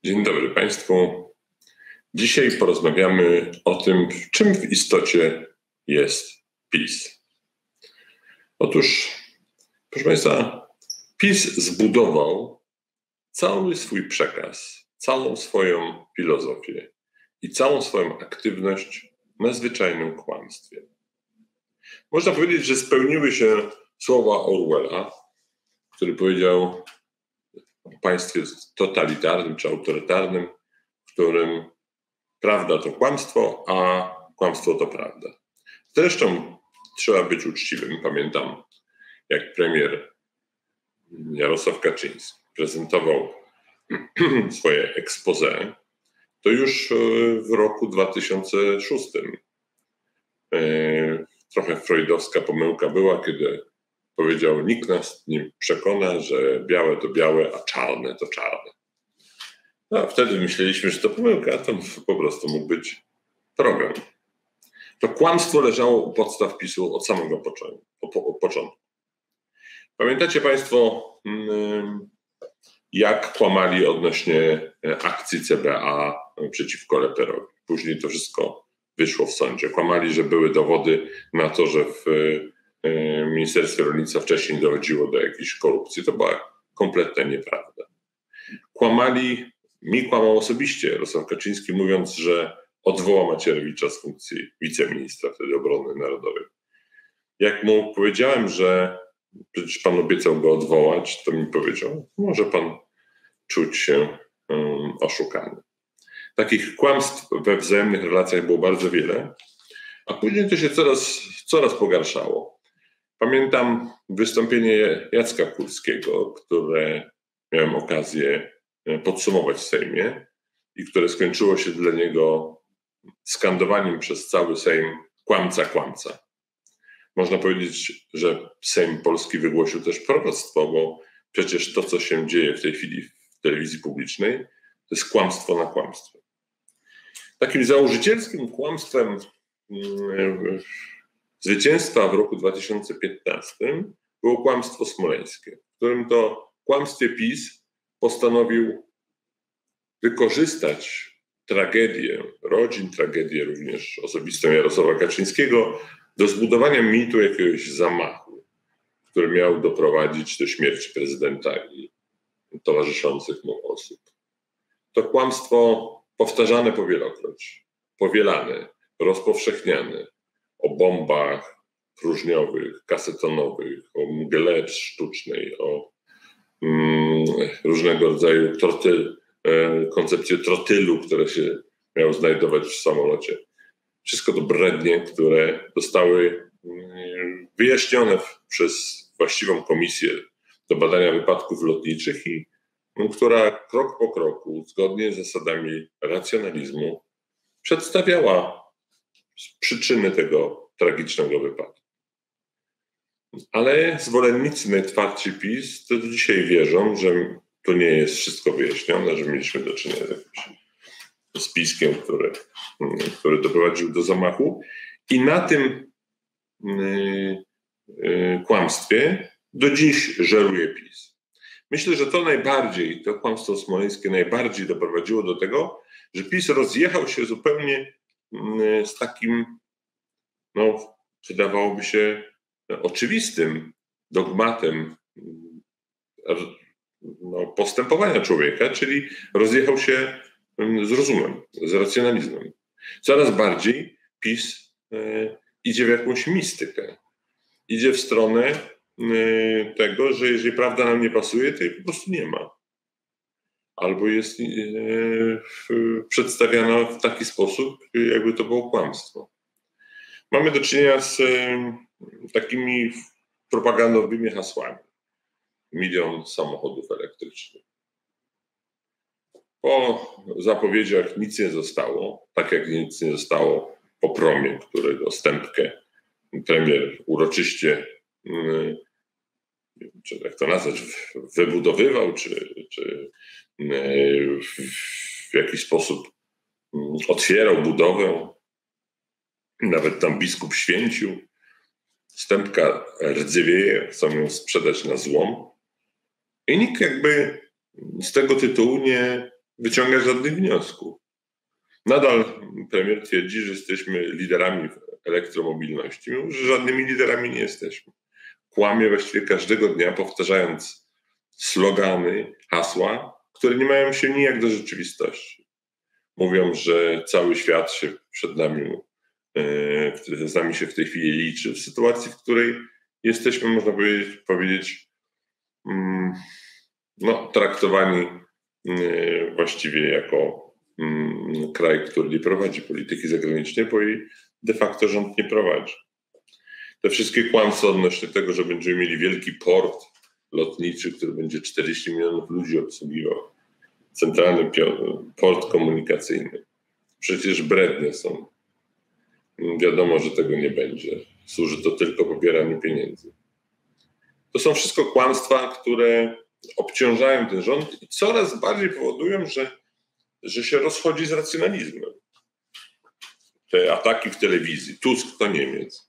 Dzień dobry Państwu. Dzisiaj porozmawiamy o tym, czym w istocie jest PiS. Otóż, proszę Państwa, PiS zbudował cały swój przekaz, całą swoją filozofię i całą swoją aktywność na zwyczajnym kłamstwie. Można powiedzieć, że spełniły się słowa Orwella, który powiedział o państwie totalitarnym czy autorytarnym, w którym prawda to kłamstwo, a kłamstwo to prawda. Zresztą trzeba być uczciwym. Pamiętam, jak premier Jarosław Kaczyński prezentował swoje exposé, to już w roku 2006 trochę freudowska pomyłka była, kiedy powiedział: nikt nas nie przekona, że białe to białe, a czarne to czarne. No, wtedy myśleliśmy, że to pomyłka, a to po prostu mógł być program. To kłamstwo leżało u podstaw PiS-u od samego początku. Pamiętacie Państwo, jak kłamali odnośnie akcji CBA przeciwko Leperowi? Później to wszystko wyszło w sądzie. Kłamali, że były dowody na to, że w Ministerstwie Rolnictwa wcześniej dochodziło do jakiejś korupcji. To była kompletna nieprawda. Kłamał osobiście Jarosław Kaczyński, mówiąc, że odwoła Macierewicza z funkcji wiceministra wtedy obrony narodowej. Jak mu powiedziałem, że przecież pan obiecał go odwołać, to mi powiedział: może pan czuć się oszukany. Takich kłamstw we wzajemnych relacjach było bardzo wiele, a później to się coraz pogarszało. Pamiętam wystąpienie Jacka Kurskiego, które miałem okazję podsumować w Sejmie i które skończyło się dla niego skandowaniem przez cały Sejm: kłamca, kłamca. Można powiedzieć, że Sejm polski wygłosił też proroctwo, bo przecież to, co się dzieje w tej chwili w telewizji publicznej, to jest kłamstwo na kłamstwie. Takim założycielskim kłamstwem zwycięstwa w roku 2015 było kłamstwo smoleńskie, w którym to kłamstwie PiS postanowił wykorzystać tragedię rodzin, tragedię również osobistą Jarosława Kaczyńskiego do zbudowania mitu jakiegoś zamachu, który miał doprowadzić do śmierci prezydenta i towarzyszących mu osób. To kłamstwo powtarzane powielokroć, powielane, rozpowszechniane o bombach próżniowych, kasetonowych, o mgle sztucznej, o różnego rodzaju koncepcję trotylu, które się miało znajdować w samolocie. Wszystko to brednie, które zostały wyjaśnione przez właściwą komisję do badania wypadków lotniczych i która krok po kroku, zgodnie z zasadami racjonalizmu, przedstawiała przyczyny tego tragicznego wypadku. Ale zwolennicy najtwardsi PiS do dzisiaj wierzą, że to nie jest wszystko wyjaśnione, że mieliśmy do czynienia z jakimś spiskiem, który doprowadził do zamachu. I na tym kłamstwie do dziś żeruje PiS. Myślę, że to kłamstwo smoleńskie najbardziej doprowadziło do tego, że PiS rozjechał się zupełnie z takim, wydawałoby się, oczywistym dogmatem postępowania człowieka, czyli rozjechał się z rozumem, z racjonalizmem. Coraz bardziej PiS idzie w jakąś mistykę. Idzie w stronę tego, że jeżeli prawda nam nie pasuje, to jej po prostu nie ma. Albo jest przedstawiana w taki sposób, jakby to było kłamstwo. Mamy do czynienia z takimi propagandowymi hasłami. 1 milion samochodów elektrycznych. Po zapowiedziach nic nie zostało, tak jak nic nie zostało po promie, którego stępkę premier uroczyście, czy jak to nazwać, wybudowywał, czy w jakiś sposób otwierał budowę. Nawet tam biskup święcił. Stępka rdzewieje, chcą ją sprzedać na złom. I nikt jakby z tego tytułu wyciągać żadnych wniosków. Nadal premier twierdzi, że jesteśmy liderami w elektromobilności. Mimo że żadnymi liderami nie jesteśmy. Kłamie właściwie każdego dnia, powtarzając slogany, hasła, które nie mają się nijak do rzeczywistości. Mówią, że cały świat się przed nami, z nami się w tej chwili liczy, w sytuacji, w której jesteśmy, można powiedzieć traktowani właściwie jako kraj, który nie prowadzi polityki zagranicznej, bo jej de facto rząd nie prowadzi. Te wszystkie kłamstwa odnośnie tego, że będziemy mieli wielki port lotniczy, który będzie 40 milionów ludzi obsługiwał, centralny port komunikacyjny. Przecież brednie są. Wiadomo, że tego nie będzie. Służy to tylko pobieraniu pieniędzy. To są wszystko kłamstwa, które obciążają ten rząd i coraz bardziej powodują, że się rozchodzi z racjonalizmem. Te ataki w telewizji, Tusk to Niemiec,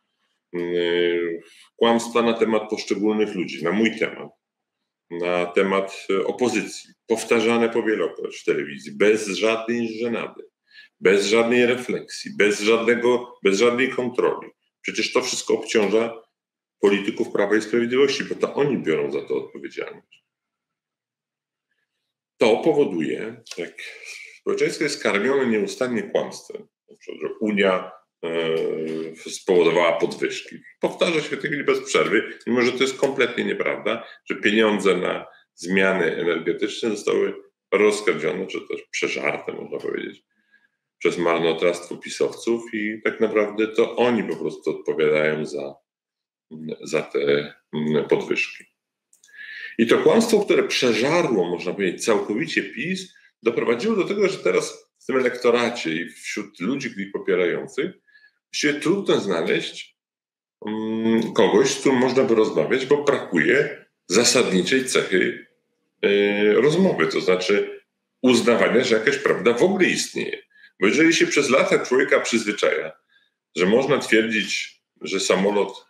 kłamstwa na temat poszczególnych ludzi, na mój temat, na temat opozycji, powtarzane powielokroć w telewizji, bez żadnej żenady, bez żadnej refleksji, bez żadnej kontroli. Przecież to wszystko obciąża polityków Prawa i Sprawiedliwości, bo to oni biorą za to odpowiedzialność. To powoduje, jak społeczeństwo jest karmione nieustannie kłamstwem, na przykład, że Unia spowodowała podwyżki. Powtarza się w tej chwili bez przerwy, mimo że to jest kompletnie nieprawda, że pieniądze na zmiany energetyczne zostały rozkradzione, czy też przeżarte, można powiedzieć, przez marnotrawstwo pisowców i tak naprawdę to oni po prostu odpowiadają za te podwyżki. I to kłamstwo, które przeżarło, można powiedzieć, całkowicie PiS, doprowadziło do tego, że teraz w tym elektoracie i wśród ludzi ich popierających właściwie trudno znaleźć kogoś, z którym można by rozmawiać, bo brakuje zasadniczej cechy rozmowy, to znaczy uznawania, że jakaś prawda w ogóle istnieje. Bo jeżeli się przez lata człowieka przyzwyczaja, że można twierdzić, że samolot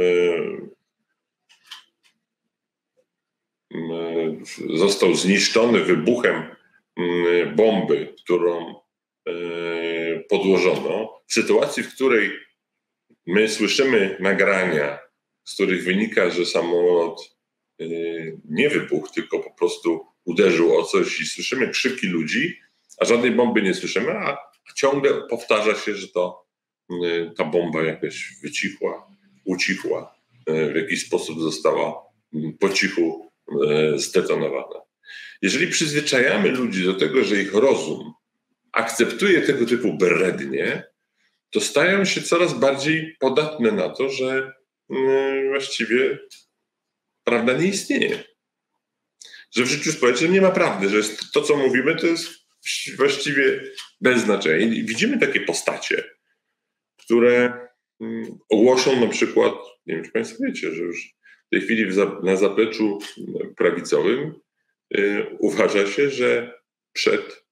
został zniszczony wybuchem bomby, którą podłożono, w sytuacji, w której my słyszymy nagrania, z których wynika, że samolot nie wybuchł, tylko po prostu uderzył o coś i słyszymy krzyki ludzi, a żadnej bomby nie słyszymy, a ciągle powtarza się, że ta bomba jakaś ucichła, w jakiś sposób została po cichu zdetonowana. Jeżeli przyzwyczajamy ludzi do tego, że ich rozum akceptuje tego typu brednie, to stają się coraz bardziej podatne na to, że właściwie prawda nie istnieje. Że w życiu społecznym nie ma prawdy, że to, co mówimy, to jest właściwie bez znaczenia. I widzimy takie postacie, które ogłoszą na przykład, nie wiem, czy Państwo wiecie, że już w tej chwili na zapleczu prawicowym uważa się, że przed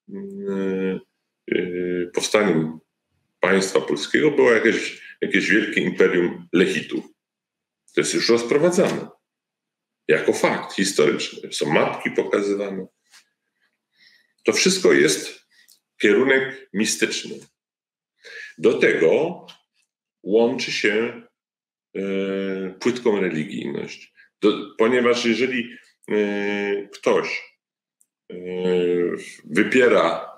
powstaniem państwa polskiego było jakieś wielkie imperium Lechitów. To jest już rozprowadzane. Jako fakt historyczny. Są mapki pokazywane. To wszystko jest kierunek mistyczny. Do tego łączy się płytką religijność. Ponieważ jeżeli ktoś wypiera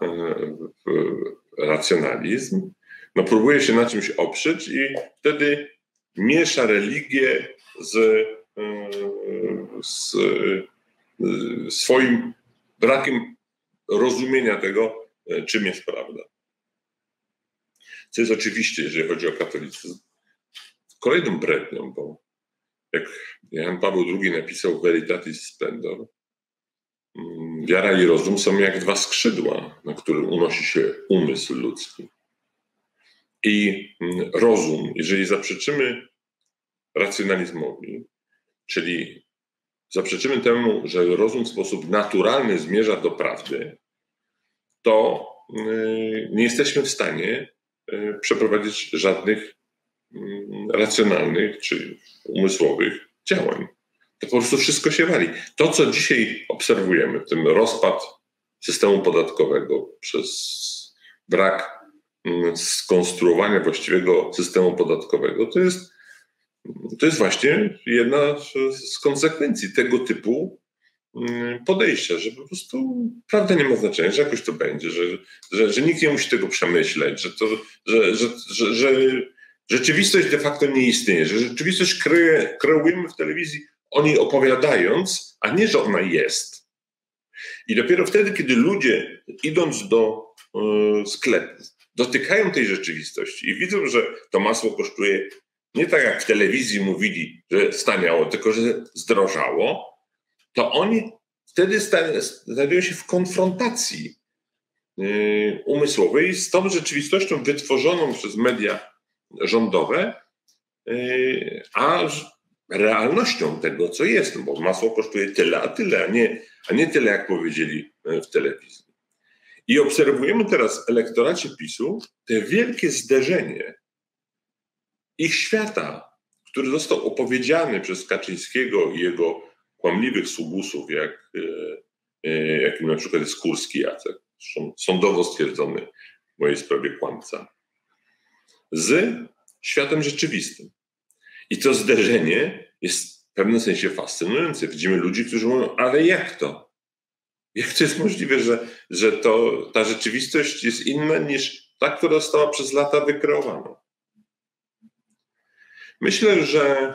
racjonalizm, próbuje się na czymś oprzeć i wtedy miesza religię z swoim brakiem rozumienia tego, czym jest prawda. Co jest oczywiście, jeżeli chodzi o katolicyzm, kolejną brednią, bo jak Jan Paweł II napisał Veritatis Splendor, wiara i rozum są jak dwa skrzydła, na którym unosi się umysł ludzki. I rozum, jeżeli zaprzeczymy racjonalizmowi, czyli zaprzeczymy temu, że rozum w sposób naturalny zmierza do prawdy, to nie jesteśmy w stanie przeprowadzić żadnych racjonalnych czy umysłowych działań. To po prostu wszystko się wali. To, co dzisiaj obserwujemy, ten rozpad systemu podatkowego, przez brak skonstruowania właściwego systemu podatkowego, to jest właśnie jedna z konsekwencji tego typu podejścia, że po prostu prawda nie ma znaczenia, że jakoś to będzie, że nikt nie musi tego przemyśleć, że rzeczywistość de facto nie istnieje, że rzeczywistość kreujemy w telewizji o niej opowiadając, a nie, że ona jest. I dopiero wtedy, kiedy ludzie, idąc do sklepu, dotykają tej rzeczywistości i widzą, że to masło kosztuje nie tak jak w telewizji mówili, że staniało, tylko że zdrożało, to oni wtedy znajdują się w konfrontacji umysłowej z tą rzeczywistością wytworzoną przez media rządowe, a realnością tego, co jest, bo masło kosztuje tyle, a tyle, a nie tyle, jak powiedzieli w telewizji. I obserwujemy teraz w elektoracie PiS-u te wielkie zderzenie ich świata, który został opowiedziany przez Kaczyńskiego i jego kłamliwych sługusów, jakim na przykład jest Kurski Jacek, sądowo stwierdzony w mojej sprawie kłamca, z światem rzeczywistym. I to zderzenie jest w pewnym sensie fascynujące. Widzimy ludzi, którzy mówią, ale jak to? Jak to jest możliwe, że ta rzeczywistość jest inna niż ta, która została przez lata wykreowana? Myślę, że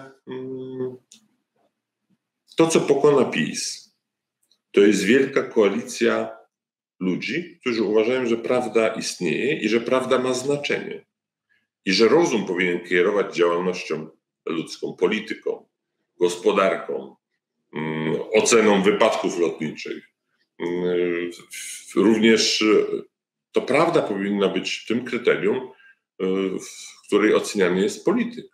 to, co pokona PiS, to jest wielka koalicja ludzi, którzy uważają, że prawda istnieje i że prawda ma znaczenie. I że rozum powinien kierować działalnością ludzką, polityką, gospodarką, oceną wypadków lotniczych. Również to prawda powinna być tym kryterium, w której oceniany jest polityk.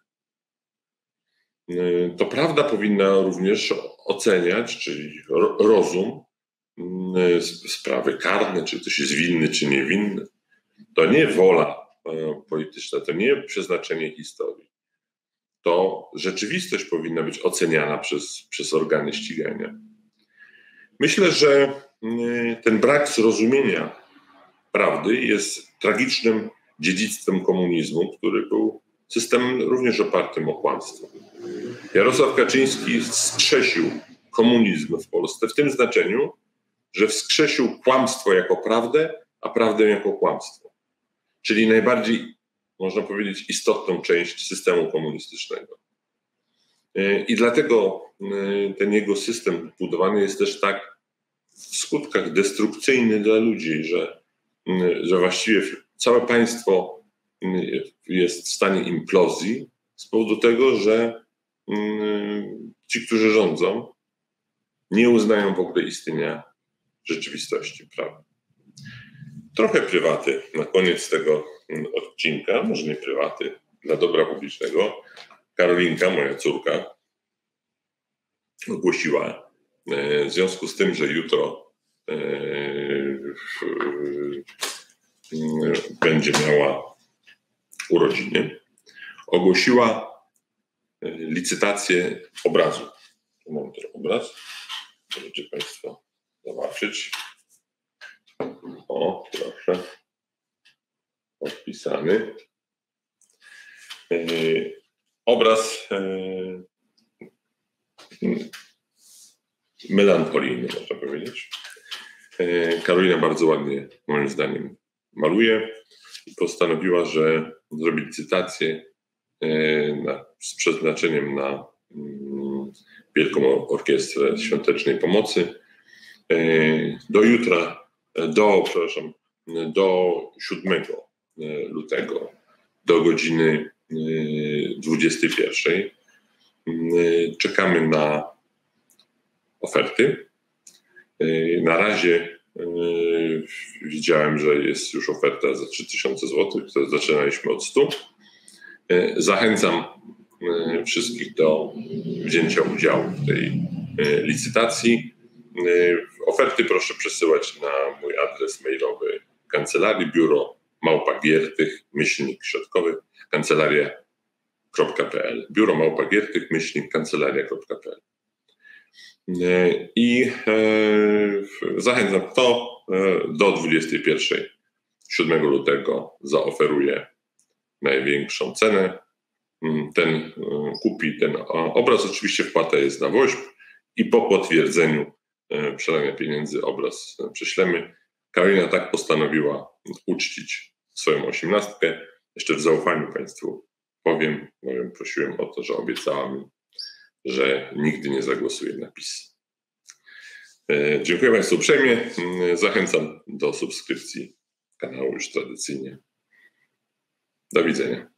To prawda powinna również oceniać, czyli rozum, sprawy karne, czy ktoś jest winny, czy niewinny. To nie wola polityczna, to nie przeznaczenie historii. To rzeczywistość powinna być oceniana przez organy ścigania. Myślę, że ten brak zrozumienia prawdy jest tragicznym dziedzictwem komunizmu, który był systemem również opartym o kłamstwo. Jarosław Kaczyński wskrzesił komunizm w Polsce w tym znaczeniu, że wskrzesił kłamstwo jako prawdę, a prawdę jako kłamstwo. Czyli najbardziej, można powiedzieć, istotną część systemu komunistycznego. I dlatego ten jego system budowany jest też tak w skutkach destrukcyjny dla ludzi, że właściwie całe państwo jest w stanie implozji z powodu tego, że ci, którzy rządzą, nie uznają w ogóle istnienia rzeczywistości, prawda? Trochę prywaty na koniec tego odcinka, może nie prywaty, dla dobra publicznego. Karolinka, moja córka, ogłosiła w związku z tym, że jutro będzie miała urodziny, ogłosiła licytację obrazu. Tu mam ten obraz, możecie Państwo zobaczyć. O, proszę. Podpisany. Obraz melancholijny, można powiedzieć. Karolina bardzo ładnie, moim zdaniem, maluje i postanowiła, że zrobi licytację z przeznaczeniem na Wielką Orkiestrę Świątecznej Pomocy. Do 7 lutego do godziny 21. Czekamy na oferty. Na razie widziałem, że jest już oferta za 3000 zł, to zaczynaliśmy od 100. Zachęcam wszystkich do wzięcia udziału w tej licytacji. Oferty proszę przesyłać na mój adres mailowy kancelarii biuro@giertych-środkowy kancelaria.pl biuro@giertych-kancelaria.pl I zachęcam, kto do 21, 7 lutego zaoferuje największą cenę. Ten kupi ten obraz. Oczywiście wpłata jest na WOŚP i po potwierdzeniu przelania pieniędzy obraz prześlemy. Karolina tak postanowiła uczcić swoją 18. Jeszcze w zaufaniu Państwu powiem, prosiłem o to, że obiecała mi, że nigdy nie zagłosuje na PiS. Dziękuję Państwu uprzejmie. Zachęcam do subskrypcji kanału już tradycyjnie. Do widzenia.